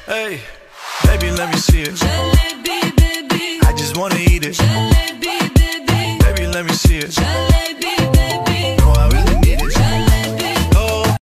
Hey, baby, let me see it. Jalebi, baby. I just wanna eat it. Jalebi, baby. Baby, let me see it. Jalebi.